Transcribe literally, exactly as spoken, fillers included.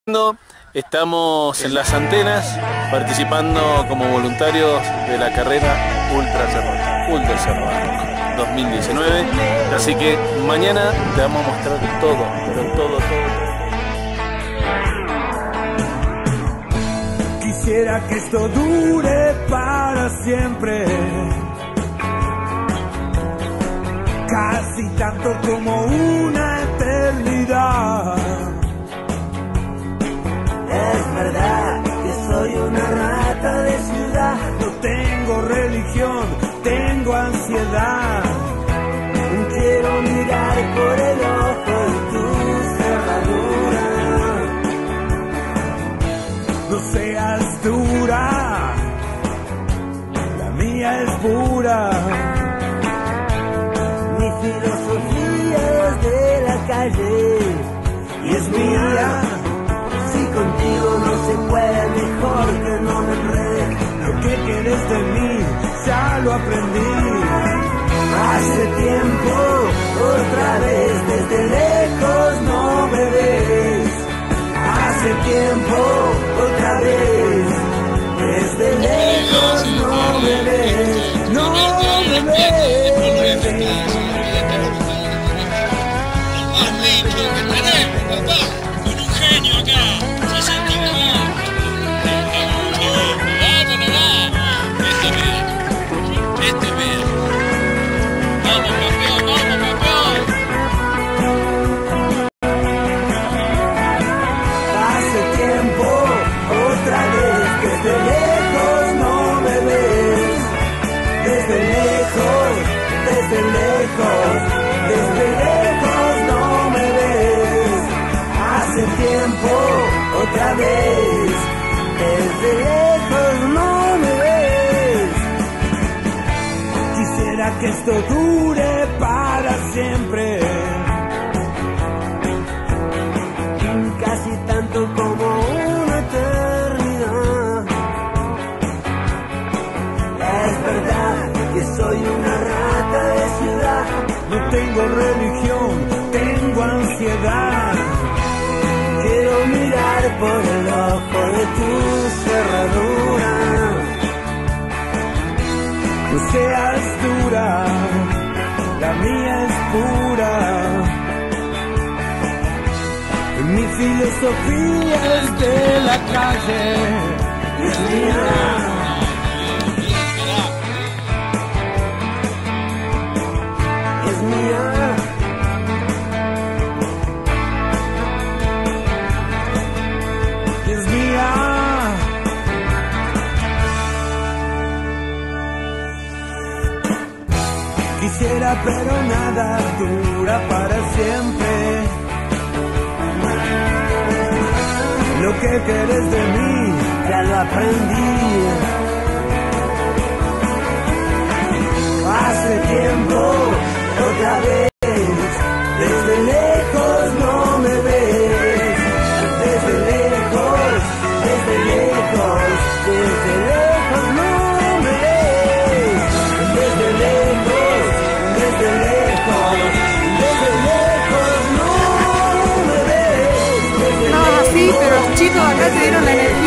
Estamos en las antenas participando como voluntarios de la carrera Ultra Cerro Ultra Cerro dos mil diecinueve. Así que mañana te vamos a mostrar todo, pero todo, todo, todo. Quisiera que esto dure para siempre, casi tanto como una eternidad. Es verdad que soy una rata de ciudad. No tengo religión, tengo ansiedad. Quiero mirar por el ojo de tu cerradura. No seas dura, la mía es pura. Mi filosofía es de la calle y es mía. Contigo no se puede, mejor que no me enrede. Lo que quieres de mí ya lo aprendí. Hace tiempo, otra vez, desde lejos no me ves. Hace tiempo, otra vez, desde lejos no me ves. No me ves. Más lindo que tenemos, papá. Con un genio acá. Otra vez, desde lejos no me ves. Quisiera que esto dure para siempre, casi tanto como una eternidad. Es verdad que soy una rata de ciudad. No tengo religión, tengo ansiedad. Quiero mirar por el ojo de tu cerradura. No seas dura, la mía es pura. Mi filosofía es de la calle y es mía. Es mía. Quisiera, pero nada dura para siempre. Lo que quieres de mí ya lo aprendí. Hace tiempo, otra vez, desde lejos no me ves. Desde lejos, desde lejos, desde lejos no me ves. Desde lejos, desde lejos, desde lejos no me ves. No, sí, pero los chicos acá te dieron la energía.